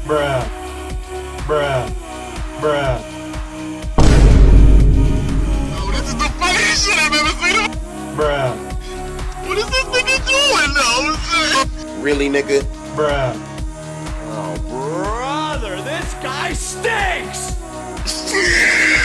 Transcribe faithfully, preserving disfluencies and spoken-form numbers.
Bruh. Bruh. Bruh. Oh, this is the funniest shit I've ever seen. Bruh. What is this nigga doing though? Really, nigga? Bruh. Oh, brother, this guy stinks!